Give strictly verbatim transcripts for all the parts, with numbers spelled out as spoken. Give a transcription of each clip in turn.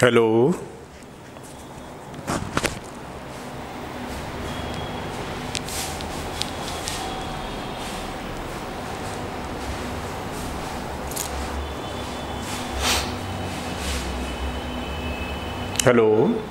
Hello. Hello.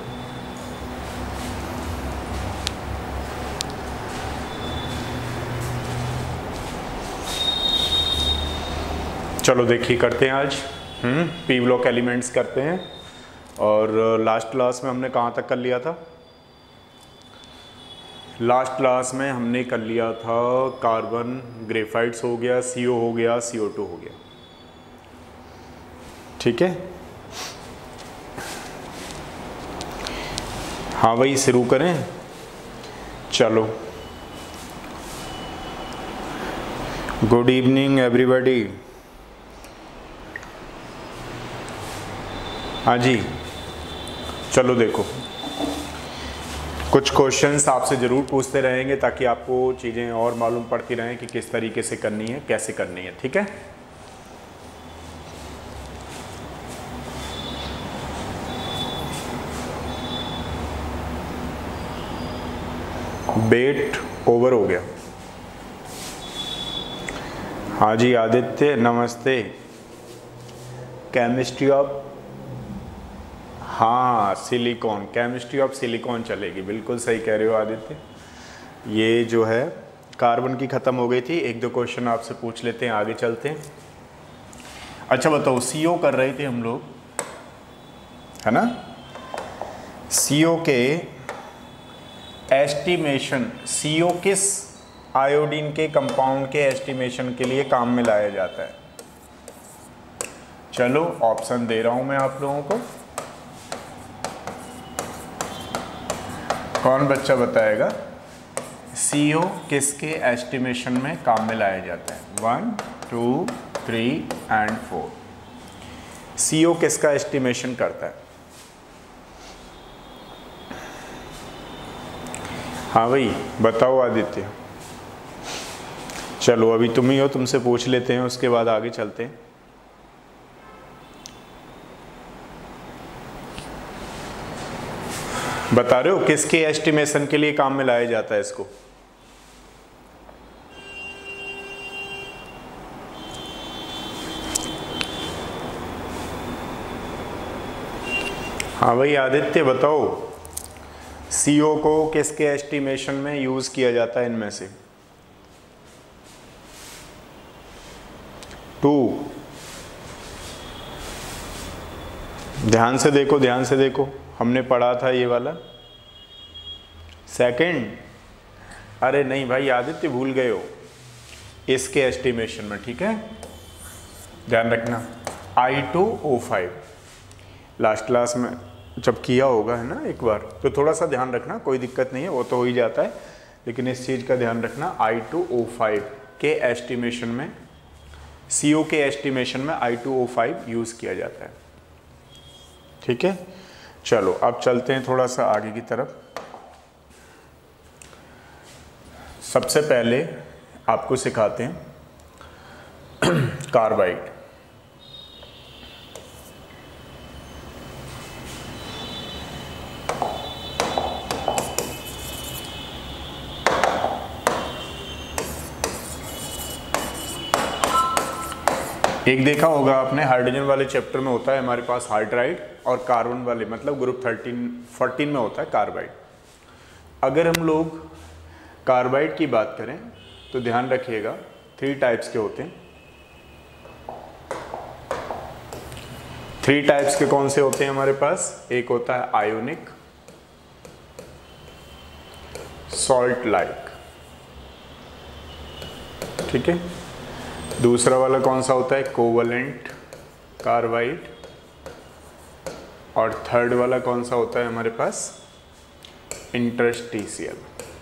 चलो देखिए करते हैं आज हम्म पी ब्लॉक एलिमेंट्स करते हैं। और लास्ट क्लास में हमने कहाँ तक कर लिया था? लास्ट क्लास में हमने कर लिया था कार्बन ग्रेफाइट्स हो गया, सी ओ हो गया, सी ओ टू हो गया। ठीक है, हाँ वही शुरू करें। चलो, गुड इवनिंग एवरीबॉडी। हाँ जी, चलो देखो, कुछ क्वेश्चंस आपसे ज़रूर पूछते रहेंगे ताकि आपको चीज़ें और मालूम पड़ती रहें कि किस तरीके से करनी है, कैसे करनी है। ठीक है, बेट ओवर हो गया। हाँ जी आदित्य नमस्ते। केमिस्ट्री ऑफ, हाँ सिलिकॉन, केमिस्ट्री ऑफ सिलिकॉन चलेगी, बिल्कुल सही कह रहे हो आदित्य। ये जो है कार्बन की ख़त्म हो गई थी। एक दो क्वेश्चन आपसे पूछ लेते हैं, आगे चलते हैं। अच्छा बताओ, सी ओ कर रहे थे हम लोग, है ना? सी ओ के एस्टिमेशन, सी ओ किस आयोडीन के कंपाउंड के एस्टिमेशन के लिए काम में लाया जाता है? चलो ऑप्शन दे रहा हूं मैं आप लोगों को, कौन बच्चा बताएगा सी ओ किसके एस्टिमेशन में काम में लाया जाता है? One two three and four. C O किसका एस्टिमेशन करता है? हाँ भाई बताओ आदित्य। चलो अभी तुम ही हो, तुमसे पूछ लेते हैं, उसके बाद आगे चलते हैं। बता रहे हो किसके एस्टिमेशन के लिए काम में लाया जाता है इसको? हाँ भाई आदित्य बताओ, सी ओ को किसके एस्टिमेशन में यूज किया जाता है इनमें से? टू, ध्यान से देखो, ध्यान से देखो, हमने पढ़ा था ये वाला। सेकंड, अरे नहीं भाई आदित्य भूल गए हो, इसके एस्टिमेशन में। ठीक है, ध्यान रखना, I two O five. Last class में जब किया होगा है ना एक बार, तो थोड़ा सा ध्यान रखना, कोई दिक्कत नहीं है, वो तो हो ही जाता है, लेकिन इस चीज़ का ध्यान रखना। आई टू ओ फाइव के एस्टिमेशन में, सी ओ के एस्टिमेशन में I two O five use किया जाता है। ठीक है, चलो अब चलते हैं थोड़ा सा आगे की तरफ। सबसे पहले आपको सिखाते हैं कार्बाइड। एक देखा होगा आपने, हाइड्रोजन वाले चैप्टर में होता है हमारे पास हाइड्राइड, और कार्बन वाले मतलब ग्रुप थर्टीन फोर्टीन में होता है कार्बाइड। अगर हम लोग कार्बाइड की बात करें तो ध्यान रखिएगा, थ्री टाइप्स के होते हैं। थ्री टाइप्स के कौन से होते हैं हमारे पास? एक होता है आयोनिक, सॉल्ट लाइक, ठीक है। दूसरा वाला कौन सा होता है? Covalent carbide. और थर्ड वाला कौन सा होता है हमारे पास? इंटरस्टिशियल।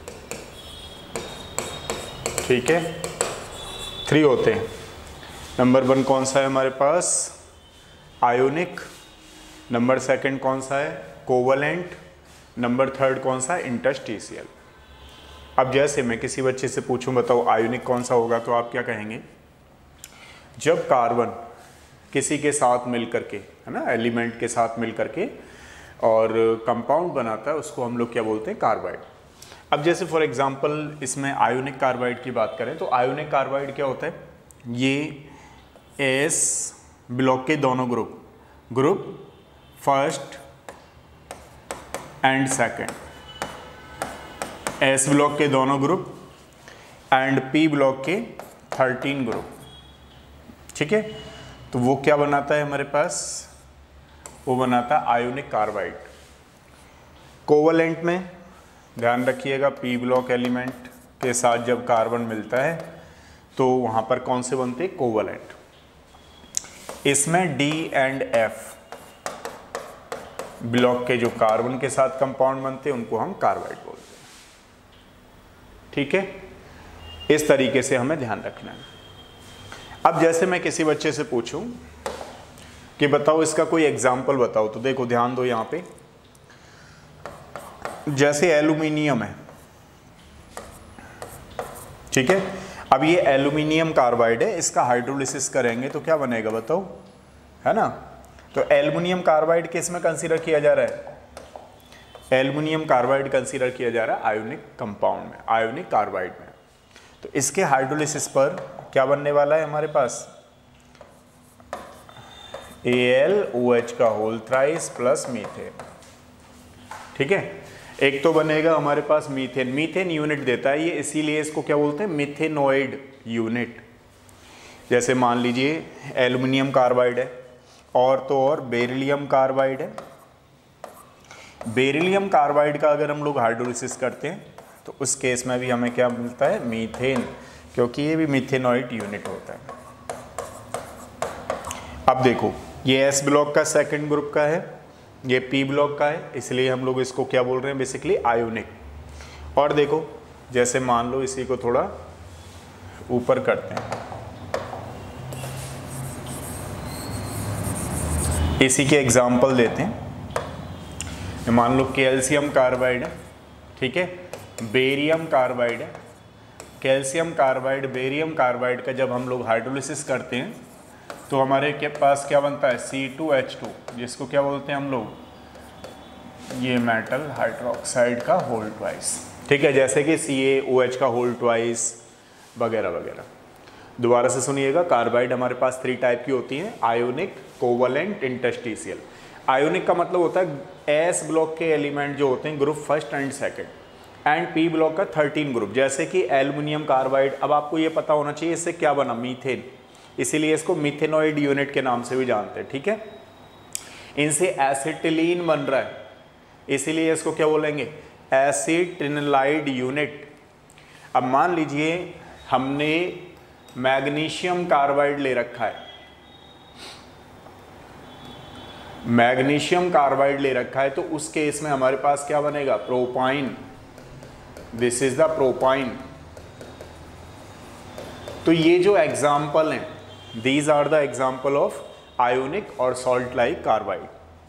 ठीक है, थ्री होते हैं। नंबर वन कौन सा है हमारे पास? आयोनिक। नंबर सेकंड कौन सा है? कोवलेंट। नंबर थर्ड कौन सा? इंटरस्टिशियल। अब जैसे मैं किसी बच्चे से पूछूं बताओ आयोनिक कौन सा होगा, तो आप क्या कहेंगे? जब कार्बन किसी के साथ मिल करके, है ना, एलिमेंट के साथ मिल करके और कंपाउंड बनाता है, उसको हम लोग क्या बोलते हैं, कार्बाइड। अब जैसे फॉर एग्जांपल इसमें आयोनिक कार्बाइड की बात करें तो आयोनिक कार्बाइड क्या होता है, ये एस ब्लॉक के दोनों group group first and second, S block के दोनों ग्रुप एंड पी ब्लॉक के थर्टीन ग्रुप, ठीक है। तो वो क्या बनाता है हमारे पास, वो बनाता है आयोनिक कार्बाइड। कोवलेंट में ध्यान रखिएगा, पी ब्लॉक एलिमेंट के साथ जब कार्बन मिलता है तो वहाँ पर कौन से बनते हैं, कोवलेंट। इसमें डी एंड एफ ब्लॉक के जो कार्बन के साथ कंपाउंड बनते हैं उनको हम कार्बाइड बोलते हैं, ठीक है। इस तरीके से हमें ध्यान रखना है। अब जैसे मैं किसी बच्चे से पूछूं कि बताओ इसका कोई एग्जाम्पल बताओ, तो देखो ध्यान दो यहाँ पे, जैसे एल्यूमिनियम है, ठीक है। अब ये एल्यूमिनियम कार्बाइड है, इसका हाइड्रोलिसिस करेंगे तो क्या बनेगा बताओ, है ना। तो एल्यूमिनियम कार्बाइड किस में कंसीडर किया जा रहा है, एल्यूमिनियम कार्बाइड कंसीडर किया जा रहा है आयोनिक कंपाउंड में, आयोनिक कार्बाइड में। तो इसके हाइड्रोलिसिस पर क्या बनने वाला है हमारे पास, ए एल ओ एच का होल थ्राइस प्लस मीथेन, ठीक है। एक तो बनेगा हमारे पास मीथेन, मीथेन यूनिट देता है ये, इसीलिए इसको क्या बोलते हैं, मिथेनॉइड यूनिट। जैसे मान लीजिए एल्यूमिनियम कार्बाइड है और तो और बेरिलियम कार्बाइड है। बेरिलियम कार्बाइड का अगर हम लोग हाइड्रोलिसिस करते हैं तो उस केस में भी हमें क्या मिलता है, मीथेन, क्योंकि ये भी मिथेनॉइड यूनिट होता है। अब देखो ये एस ब्लॉक का सेकंड ग्रुप का है, ये पी ब्लॉक का है, इसलिए हम लोग इसको क्या बोल रहे हैं, बेसिकली आयोनिक। और देखो जैसे मान लो इसी को थोड़ा ऊपर करते हैं, इसी के एग्जाम्पल देते हैं। मान लो कैल्शियम कार्बाइड है, ठीक है, बेरियम कार्बाइड है। कैल्शियम कार्बाइड, बेरियम कार्बाइड का जब हम लोग हाइड्रोलिसिस करते हैं तो हमारे के पास क्या बनता है, सी टू एच टू, जिसको क्या बोलते हैं हम लोग, ये मेटल हाइड्रोक्साइड का होल ट्वाइस, ठीक है, जैसे कि सी ए ओ एच का होल ट्वाइस वगैरह वगैरह। दोबारा से सुनिएगा, कार्बाइड हमारे पास थ्री टाइप की होती हैं, आयोनिक, कोवलेंट, इंटरस्टिशियल। आयोनिक का मतलब होता है एस ब्लॉक के एलिमेंट जो होते हैं group first and second, and P block का थर्टीन ग्रुप, जैसे कि एल्यूमिनियम कार्बाइड। अब आपको ये पता होना चाहिए इससे क्या बना, मीथेन, इसीलिए इसको मिथेनॉइड यूनिट के नाम से भी जानते हैं, ठीक है। इनसे एसिटिलीन बन रहा है, इसीलिए इसको क्या बोलेंगे, एसिटिलाइड यूनिट। अब मान लीजिए हमने मैग्नीशियम कार्बाइड ले रखा है, मैग्नीशियम कार्बाइड ले रखा है, तो उस केस में हमारे पास क्या बनेगा, propyne, this is the propyne. तो ये जो एग्जाम्पल हैं, these are the example of ionic और सॉल्ट लाइक कार्बाइड।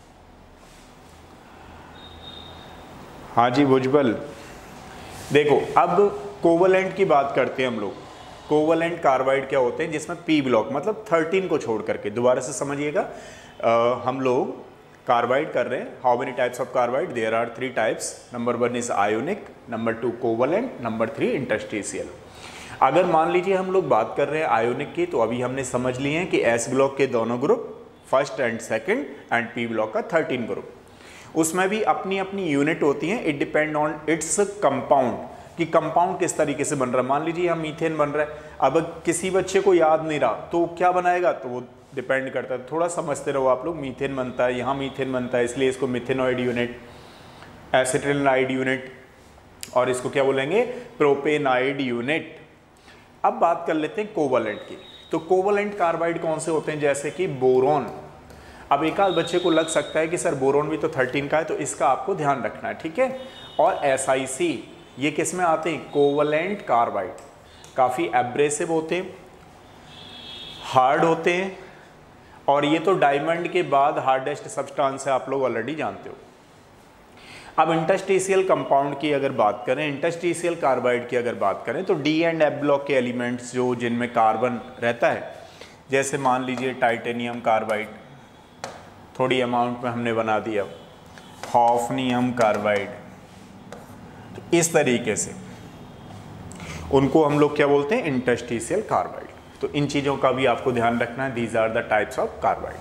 हाँ जी भुजबल, देखो अब कोवलेंट की बात करते हैं हम लोग। कोवलेंट कार्बाइड क्या होते हैं, जिसमें पी ब्लॉक मतलब थर्टीन को छोड़ करके, दोबारा से समझिएगा, हम लोग कार्बाइड कर रहे हैं। How many types of carbide, there are three types, number one is ionic, number two covalent, number three interstitial. अगर मान लीजिए हम लोग बात कर रहे हैं आयोनिक की, तो अभी हमने समझ लिए हैं कि एस ब्लॉक के दोनों group first and second, and P block का थर्टीन ग्रुप, उसमें भी अपनी अपनी यूनिट होती हैं। It depend on its compound, कि कंपाउंड किस तरीके से बन रहा है। मान लीजिए यहाँ मीथेन बन रहा है, अब किसी बच्चे को याद नहीं रहा तो क्या बनाएगा, तो वो डिपेंड करता है, थोड़ा समझते रहो आप लोग। मीथेन बनता है, यहाँ मीथेन बनता है, इसलिए इसको मिथेनॉइड यूनिट, एसिटिलाइड यूनिट, और इसको क्या बोलेंगे, प्रोपेनाइड यूनिट। अब बात कर लेते हैं कोवलेंट की। तो कोवलेंट कार्बाइड कौन से होते हैं, जैसे कि बोरोन। अब एक आध बच्चे को लग सकता है कि सर बोरोन भी तो थर्टीन का है, तो इसका आपको ध्यान रखना है, ठीक है। और एस आई सी, ये किस में आते हैं, कोवलेंट कार्बाइड। काफ़ी एब्रेसिव होते हैं, हार्ड होते हैं, और ये तो डायमंड के बाद हार्डेस्ट सब्सटेंस है, आप लोग ऑलरेडी जानते हो। अब इंटरस्टिशियल कंपाउंड की अगर बात करें, इंटरस्टिशियल कार्बाइड की अगर बात करें, तो डी एंड एफ ब्लॉक के एलिमेंट्स जो जिनमें कार्बन रहता है, जैसे मान लीजिए टाइटेनियम कार्बाइड, थोड़ी अमाउंट में हमने बना दिया, हॉफनियम कार्बाइड, तो इस तरीके से उनको हम लोग क्या बोलते हैं, इंटरस्टिशियल कार्बाइड। तो इन चीज़ों का भी आपको ध्यान रखना है, these are the types of carbide.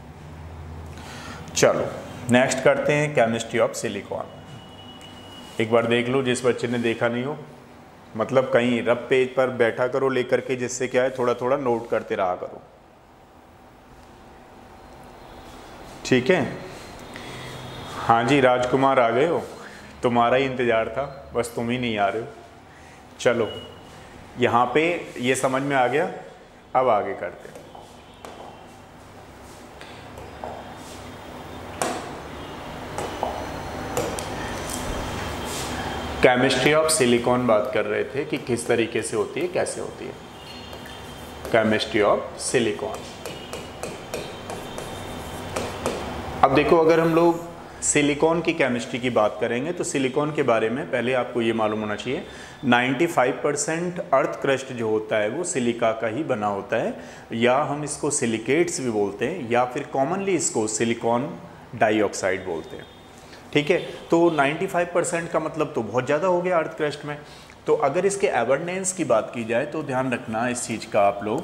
चलो नेक्स्ट करते हैं केमिस्ट्री ऑफ सिलिकॉन। एक बार देख लो जिस बच्चे ने देखा नहीं हो, मतलब कहीं रफ पेज पर बैठा करो लेकर के, जिससे क्या है थोड़ा थोड़ा नोट करते रहा करो, ठीक है। हाँ जी राजकुमार आ गए हो, तुम्हारा ही इंतज़ार था, बस तुम ही नहीं आ रहे हो। चलो यहाँ पे ये समझ में आ गया, अब आगे करते हैं। केमिस्ट्री ऑफ सिलिकॉन बात कर रहे थे कि किस तरीके से होती है, कैसे होती है केमिस्ट्री ऑफ सिलिकॉन। अब देखो, अगर हम लोग सिलिकॉन की केमिस्ट्री की बात करेंगे तो सिलिकॉन के बारे में पहले आपको ये मालूम होना चाहिए, पचानवे परसेंट अर्थ क्रस्ट जो होता है वो सिलिका का ही बना होता है, या हम इसको सिलिकेट्स भी बोलते हैं, या फिर कॉमनली इसको सिलिकॉन डाइऑक्साइड बोलते हैं, ठीक है। तो पचानवे परसेंट का मतलब तो बहुत ज़्यादा हो गया अर्थ क्रस्ट में। तो अगर इसके एबंडेंस की बात की जाए तो ध्यान रखना इस चीज़ का आप लोग,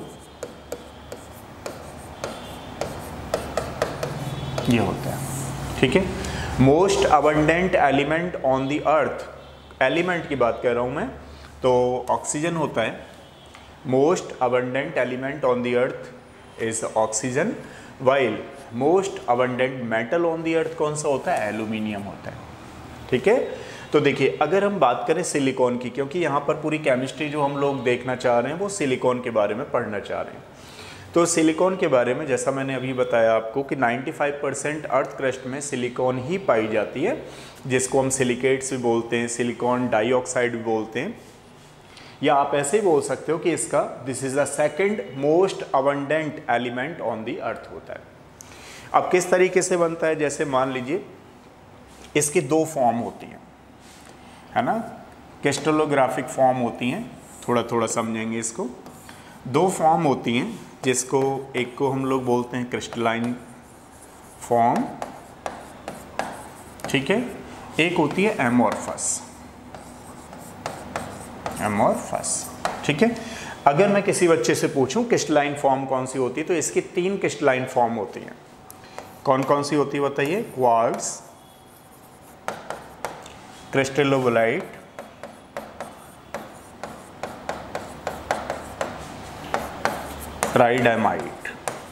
ये होता है, ठीक है। Most abundant element on the earth, element की बात कर रहा हूँ मैं, तो ऑक्सीजन होता है। Most abundant element on the earth is oxygen, while most abundant metal on the earth कौन सा होता है, एल्यूमिनियम होता है, ठीक है। तो देखिए, अगर हम बात करें सिलिकॉन की, क्योंकि यहाँ पर पूरी केमिस्ट्री जो हम लोग देखना चाह रहे हैं वो सिलिकॉन के बारे में पढ़ना चाह रहे हैं, तो सिलिकॉन के बारे में जैसा मैंने अभी बताया आपको कि पचानवे परसेंट अर्थ क्रस्ट में सिलिकॉन ही पाई जाती है, जिसको हम सिलिकेट्स भी बोलते हैं, सिलिकॉन डाइऑक्साइड भी बोलते हैं, या आप ऐसे ही बोल सकते हो कि इसका this is the second most abundant element on the earth होता है। अब किस तरीके से बनता है, जैसे मान लीजिए इसकी दो फॉर्म होती हैं, है ना, क्रिस्टलोग्राफिक फॉर्म होती हैं, थोड़ा थोड़ा समझेंगे इसको। दो फॉर्म होती हैं, जिसको एक को हम लोग बोलते हैं क्रिस्टलाइन फॉर्म, ठीक है, एक होती है एमोर्फस, एमोर्फस, ठीक है। अगर मैं किसी बच्चे से पूछूं क्रिस्टलाइन फॉर्म कौन सी होती है, तो इसकी तीन क्रिस्टलाइन फॉर्म होती हैं। कौन कौन सी होती है बताइए, क्वार्ट्ज, क्रिस्टलोबालाइट, ट्राइडेमाइट,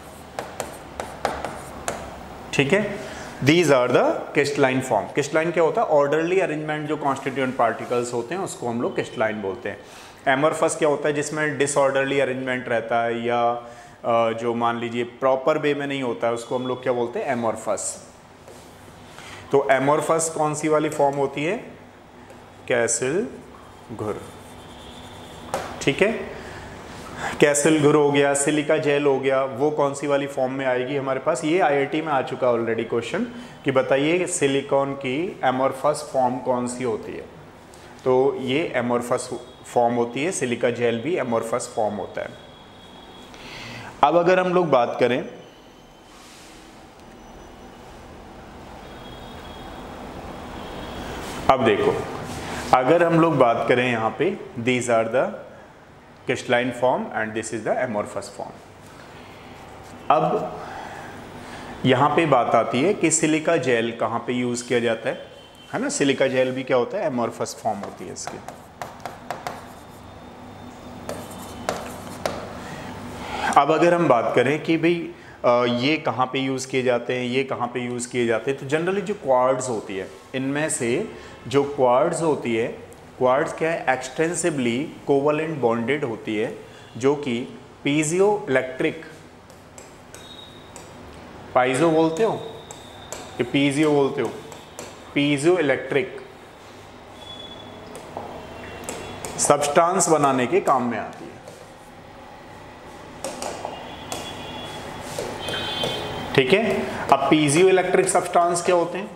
ठीक है। These are the crystalline form. Crystalline क्या होता है, ऑर्डरली अरेंजमेंट, जो कॉन्स्टिट्यूएंट पार्टिकल्स होते हैं उसको हम लोग क्रिस्टलाइन बोलते हैं। एमोर्फस क्या होता है, जिसमें डिसऑर्डरली अरेंजमेंट रहता है, या जो मान लीजिए प्रॉपर वे में नहीं होता है, उसको हम लोग क्या बोलते हैं, एमोर्फस। तो एमोर्फस कौन सी वाली फॉर्म होती है, कैसल घुर, ठीक है। कैसल घुर हो गया, सिलिका जेल हो गया, वो कौन सी वाली फॉर्म में आएगी हमारे पास, ये आईआईटी में आ चुका ऑलरेडी क्वेश्चन कि बताइए सिलिकॉन की एमोर्फस फॉर्म कौन सी होती है। तो ये एमोर्फस फॉर्म होती है, सिलिका जेल भी एमोर्फस फॉर्म होता है। अब अगर हम लोग बात करें, अब देखो, अगर हम लोग बात करें यहाँ पे, these are the crystalline form and this is the amorphous form. अब यहाँ पे बात आती है कि सिलिका जेल कहाँ पे यूज़ किया जाता है, है ना। सिलिका जेल भी क्या होता है, एमोर्फस फॉर्म होती है इसकी। अब अगर हम बात करें कि भाई ये कहाँ पे यूज़ किए जाते हैं, ये कहाँ पे यूज़ किए जाते हैं, तो जनरली जो क्वार्ट्ज होती है, इनमें से जो क्वार्ट्ज होती है, क्वार्ट्ज क्या है, एक्सटेंसिवली कोवलेंट बॉन्डेड होती है, जो कि पीजियो इलेक्ट्रिक, पाइजो बोलते हो कि पीजियो बोलते हो, पीजियो इलेक्ट्रिक सब्सटेंस बनाने के काम में आती है, ठीक है। अब पीजियो इलेक्ट्रिक सब्सटेंस क्या होते हैं,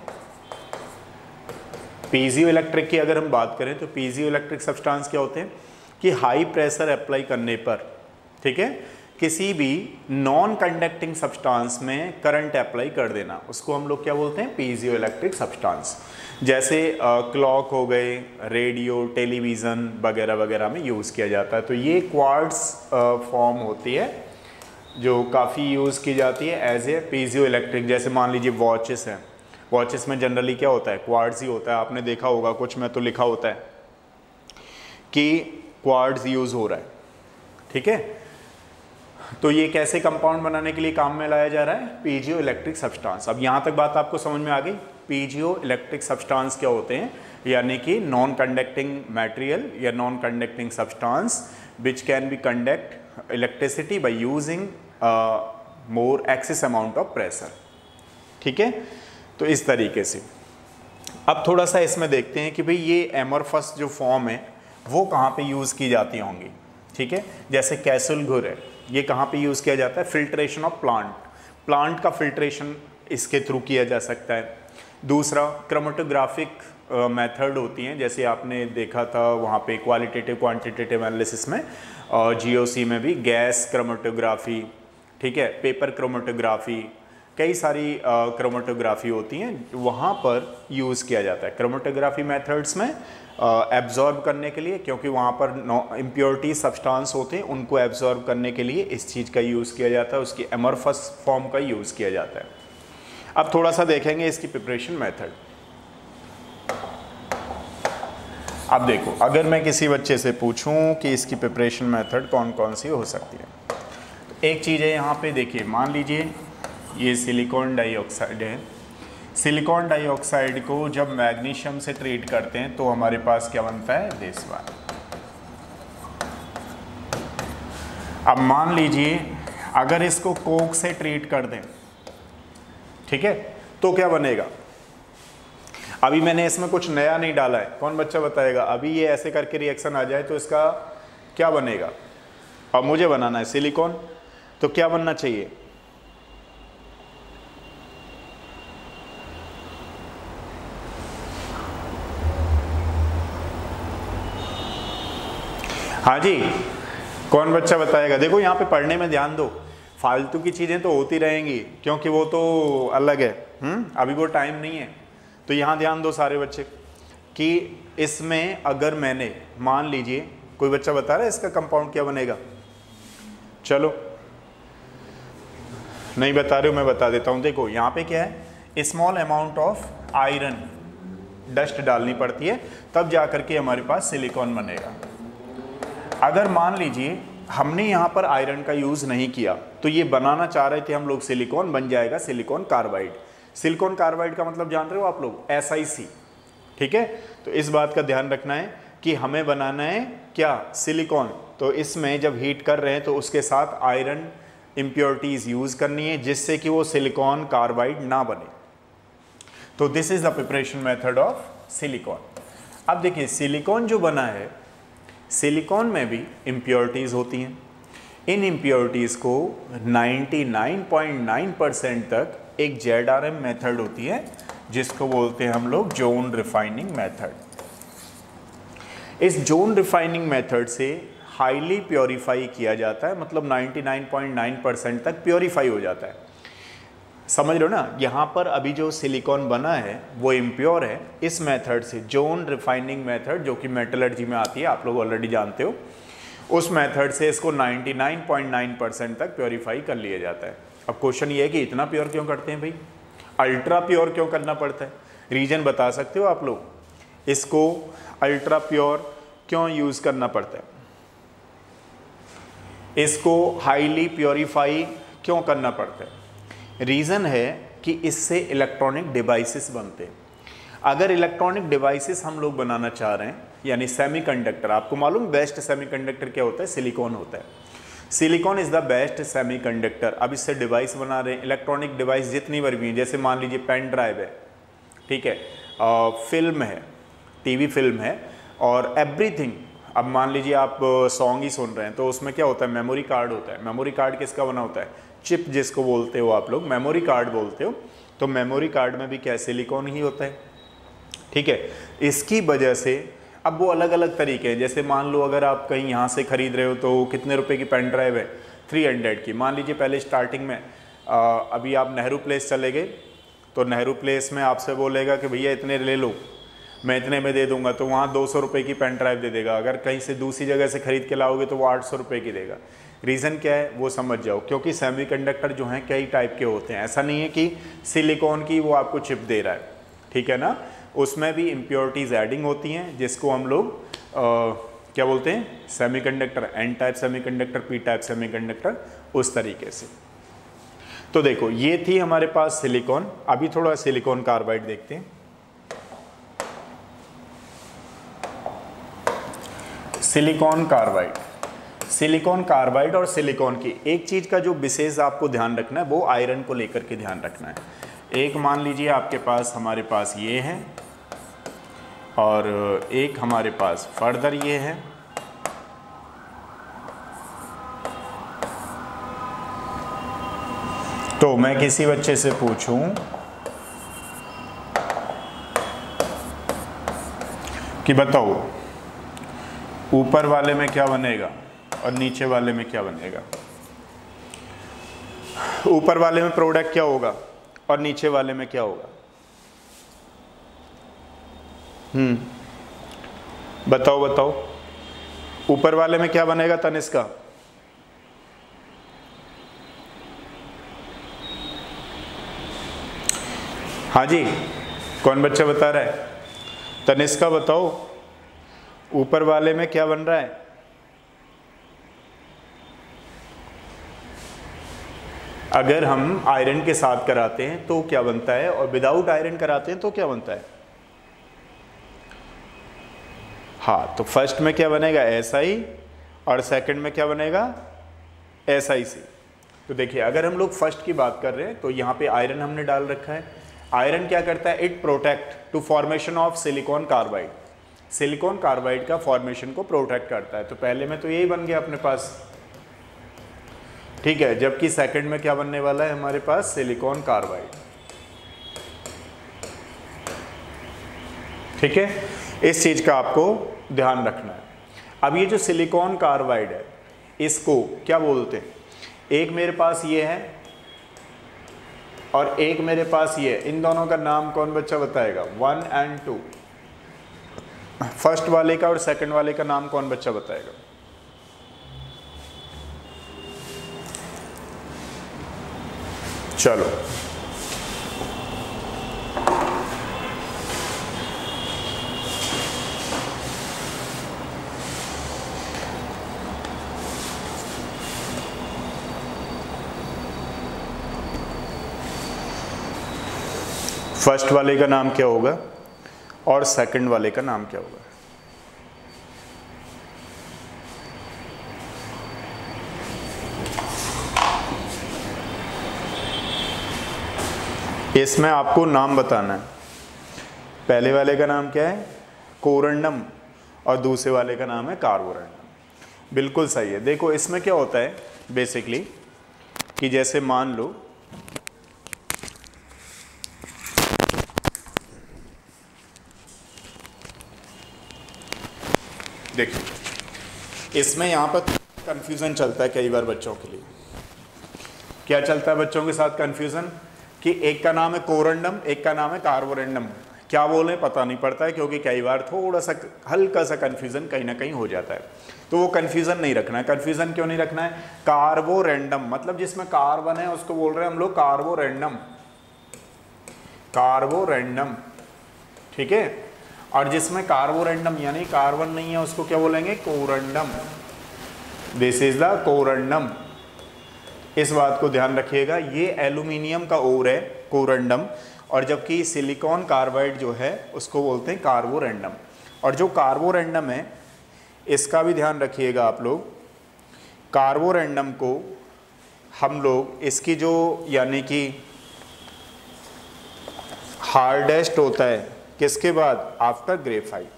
पीजियो इलेक्ट्रिक की अगर हम बात करें तो पीजियो इलेक्ट्रिक सब्सटेंस क्या होते हैं कि हाई प्रेशर अप्लाई करने पर, ठीक है, किसी भी नॉन कंडक्टिंग सब्सटेंस में करंट अप्लाई कर देना, उसको हम लोग क्या बोलते हैं, पीजियो इलेक्ट्रिक सब्सटेंस। जैसे क्लॉक हो गए, रेडियो, टेलीविज़न वगैरह वगैरह में यूज़ किया जाता है। तो ये क्वार्ट्ज फॉर्म होती है जो काफ़ी यूज़ की जाती है एज ए पीजियो इलेक्ट्रिक। जैसे मान लीजिए वॉचेस हैं, वॉचेस में जनरली क्या होता है, क्वार्ट्ज ही होता है। आपने देखा होगा कुछ में तो लिखा होता है कि क्वार्ट्ज यूज़ हो रहा है, ठीक है। तो ये कैसे कंपाउंड बनाने के लिए काम में लाया जा रहा है, पीजियो इलेक्ट्रिक सब्सटेंस। अब यहाँ तक बात आपको समझ में आ गई। पीजियो इलेक्ट्रिक सब्सटेंस क्या होते हैं, यानी कि नॉन कंडक्टिंग मटेरियल या non conducting substance which can be conduct electricity by using more excess amount of pressure, ठीक है। तो इस तरीके से अब थोड़ा सा इसमें देखते हैं कि भाई ये एमरफस जो फॉर्म है वो कहाँ पे यूज़ की जाती होंगी, ठीक है। जैसे कैसुलघुर है, ये कहाँ पे यूज़ किया जाता है, फिल्ट्रेशन ऑफ प्लांट, प्लांट का फिल्ट्रेशन इसके थ्रू किया जा सकता है। दूसरा क्रोमेटोग्राफिक मेथड होती हैं, जैसे आपने देखा था वहाँ पे क्वालिटेटिव क्वांटिटेटिव एनालिसिस में, और जीओसी में भी गैस क्रोमेटोग्राफी, ठीक है, पेपर क्रोमेटोग्राफी, कई सारी क्रोमेटोग्राफी होती हैं, वहाँ पर यूज़ किया जाता है। क्रोमेटोग्राफी मेथड्स में एब्जॉर्ब करने के लिए, क्योंकि वहाँ पर इम्प्योरिटी सब्सटेंस होते हैं, उनको एब्जॉर्ब करने के लिए इस चीज़ का यूज़ किया जाता है, उसकी एमरफस फॉर्म का यूज़ किया जाता है। अब थोड़ा सा देखेंगे इसकी प्रिपरेशन मेथड। अब देखो, अगर मैं किसी बच्चे से पूछूं कि इसकी प्रिपरेशन मेथड कौन कौन सी हो सकती है, तो एक चीज़ है यहाँ पे देखिए, मान लीजिए ये सिलिकॉन डाइऑक्साइड है। सिलिकॉन डाइऑक्साइड को जब मैग्नीशियम से ट्रीट करते हैं तो हमारे पास क्या बनता है, दिस वन। अब मान लीजिए अगर इसको कोक से ट्रीट कर दें, ठीक है, तो क्या बनेगा। अभी मैंने इसमें कुछ नया नहीं डाला है, कौन बच्चा बताएगा। अभी ये ऐसे करके रिएक्शन आ जाए तो इसका क्या बनेगा। अब मुझे बनाना है सिलिकॉन, तो क्या बनना चाहिए, हाँ जी, कौन बच्चा बताएगा। देखो यहाँ पे पढ़ने में ध्यान दो, फालतू की चीज़ें तो होती रहेंगी क्योंकि वो तो अलग है, हम्म अभी वो टाइम नहीं है। तो यहाँ ध्यान दो सारे बच्चे कि इसमें अगर मैंने मान लीजिए, कोई बच्चा बता रहा है इसका कंपाउंड क्या बनेगा, चलो नहीं बता रहे हो, मैं बता देता हूँ। देखो यहाँ पे क्या है, small amount of iron dust डालनी पड़ती है, तब जा करके हमारे पास सिलिकॉन बनेगा। अगर मान लीजिए हमने यहाँ पर आयरन का यूज़ नहीं किया, तो ये बनाना चाह रहे थे हम लोग सिलिकॉन, बन जाएगा सिलिकॉन कार्बाइड। सिलिकॉन कार्बाइड का मतलब जान रहे हो आप लोग, एस आई सी, ठीक है। तो इस बात का ध्यान रखना है कि हमें बनाना है क्या, सिलिकॉन। तो इसमें जब हीट कर रहे हैं तो उसके साथ आयरन इम्प्योरिटीज़ यूज़ करनी है, जिससे कि वो सिलिकॉन कार्बाइड ना बने। तो this is the preparation method of silicon. अब देखिए सिलिकॉन जो बना है, सिलिकॉन में भी इम्प्योरिटीज़ होती हैं। इन इम्प्योरिटीज़ को निन्यानवे पॉइंट नौ परसेंट तक एक जेड आर एम मेथड होती है, जिसको बोलते हैं हम लोग जोन रिफाइनिंग मेथड। इस जोन रिफाइनिंग मेथड से हाईली प्योरीफाई किया जाता है, मतलब निन्यानवे पॉइंट नौ परसेंट तक प्योरीफाई हो जाता है। समझ लो ना, यहाँ पर अभी जो सिलिकॉन बना है वो इम्प्योर है। इस मेथड से, जोन रिफाइनिंग मेथड जो कि मेटलर्जी में आती है, आप लोग ऑलरेडी जानते हो, उस मेथड से इसको निन्यानवे पॉइंट नौ परसेंट तक प्योरीफाई कर लिया जाता है। अब क्वेश्चन ये है कि इतना प्योर क्यों करते हैं भाई, अल्ट्रा प्योर क्यों करना पड़ता है, रीजन बता सकते हो आप लोग, इसको अल्ट्रा प्योर क्यों यूज़ करना पड़ता है, इसको हाईली प्योरीफाई क्यों करना पड़ता है। रीज़न है कि इससे इलेक्ट्रॉनिक डिवाइसेस बनते हैं। अगर इलेक्ट्रॉनिक डिवाइसेस हम लोग बनाना चाह रहे हैं, यानी सेमीकंडक्टर, आपको मालूम बेस्ट सेमीकंडक्टर क्या होता है, सिलिकॉन होता है। Silicon is the best semiconductor. अब इससे डिवाइस बना रहे हैं, इलेक्ट्रॉनिक डिवाइस जितनी बार भी हैं, जैसे मान लीजिए पेन ड्राइव है, ठीक है, आ, फिल्म है, टीवी फिल्म है, और एवरीथिंग। अब मान लीजिए आप सॉन्ग ही सुन रहे हैं, तो उसमें क्या होता है, मेमोरी कार्ड होता है। मेमोरी कार्ड किसका बना होता है, चिप जिसको बोलते हो आप लोग, मेमोरी कार्ड बोलते हो। तो मेमोरी कार्ड में भी क्या सिलिकॉन ही होता है, ठीक है। इसकी वजह से अब वो अलग अलग तरीके हैं, जैसे मान लो अगर आप कहीं यहाँ से ख़रीद रहे हो तो कितने रुपए की पेन ड्राइव है, थ्री हंड्रेड की। मान लीजिए पहले स्टार्टिंग में आ, अभी आप नेहरू प्लेस चले गए तो नेहरू प्लेस में आपसे बोलेगा कि भैया इतने ले लो, मैं इतने में दे दूंगा, तो वहाँ दो सौ रुपये की पेन ड्राइव दे देगा। अगर कहीं से दूसरी जगह से ख़रीद के लाओगे तो वो आठ सौ रुपये की देगा। रीज़न क्या है वो समझ जाओ, क्योंकि सेमीकंडक्टर जो हैं कई टाइप के होते हैं। ऐसा नहीं है कि सिलिकॉन की वो आपको चिप दे रहा है, ठीक है ना, उसमें भी इम्प्योरिटीज़ एडिंग होती हैं जिसको हम लोग क्या बोलते हैं, semiconductor, N type semiconductor, P type semiconductor, उस तरीके से। तो देखो ये थी हमारे पास सिलिकॉन। अभी थोड़ा सिलिकॉन कार्बाइड देखते हैं। सिलिकॉन कार्बाइड, सिलिकॉन कार्बाइड और सिलिकॉन की एक चीज़ का जो विशेष आपको ध्यान रखना है वो आयरन को लेकर के ध्यान रखना है। एक मान लीजिए आपके पास, हमारे पास ये है और एक हमारे पास फर्दर ये है। तो मैं किसी बच्चे से पूछूं कि बताओ ऊपर वाले में क्या बनेगा और नीचे वाले में क्या बनेगा, ऊपर वाले में प्रोडक्ट क्या होगा और नीचे वाले में क्या होगा, हम्म बताओ बताओ, ऊपर वाले में क्या बनेगा तनिष्का? हाँ जी, कौन बच्चा बता रहा है? तनिष्का बताओ ऊपर वाले में क्या बन रहा है? अगर हम आयरन के साथ कराते हैं तो क्या बनता है और विदाउट आयरन कराते हैं तो क्या बनता है? हाँ, तो फर्स्ट में क्या बनेगा? ऐसा ही, और सेकंड में क्या बनेगा? ऐसा ही सी। तो देखिए अगर हम लोग फर्स्ट की बात कर रहे हैं तो यहाँ पे आयरन हमने डाल रखा है। आयरन क्या करता है? It protect to formation of silicon carbide, silicon carbide का फॉर्मेशन को प्रोटेक्ट करता है। तो पहले में तो यही बन गया अपने पास, ठीक है, जबकि सेकंड में क्या बनने वाला है हमारे पास? सिलिकॉन कार्बाइड, ठीक है। इस चीज का आपको ध्यान रखना है। अब ये जो सिलिकॉन कार्बाइड है इसको क्या बोलते हैं? एक मेरे पास ये है और एक मेरे पास ये है, इन दोनों का नाम कौन बच्चा बताएगा? One and to. फर्स्ट वाले का और सेकंड वाले का नाम कौन बच्चा बताएगा? चलो फर्स्ट वाले का नाम क्या होगा और सेकंड वाले का नाम क्या होगा? इसमें आपको नाम बताना है। पहले वाले का नाम क्या है? कोरंडम, और दूसरे वाले का नाम है कार्बोरंडम। बिल्कुल सही है। देखो इसमें क्या होता है बेसिकली कि जैसे मान लो देखिए इसमें यहाँ पर कंफ्यूजन चलता है कई बार बच्चों के लिए। क्या चलता है बच्चों के साथ कंफ्यूजन? कि एक का नाम है कोरंडम, एक का नाम है कार्बोरंडम। क्या बोले पता नहीं पड़ता है, क्योंकि कई बार थोड़ा सा हल्का सा कंफ्यूजन कहीं ना कहीं हो जाता है। तो वो कंफ्यूजन नहीं रखना है। कंफ्यूजन क्यों नहीं रखना है? कार्बोरंडम मतलब जिसमें कार्बन है उसको बोल रहे हैं हम लोग कार्बोरंडम, कार्बोरंडम, ठीक है। और जिसमें कार्बोरंडम यानी कार्बन नहीं है उसको क्या बोलेंगे? Corundum. This is the corundum. इस बात को ध्यान रखिएगा। ये एल्यूमिनियम का ओर है कोरंडम, और जबकि सिलिकॉन कार्बाइड जो है उसको बोलते हैं कार्बोरंडम। और जो कार्बोरंडम है इसका भी ध्यान रखिएगा आप लोग। कार्बोरंडम को हम लोग इसकी जो यानी कि हार्डेस्ट होता है किसके बाद? After graphite.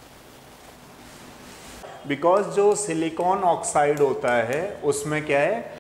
बिकॉज जो सिलिकॉन ऑक्साइड होता है उसमें क्या है?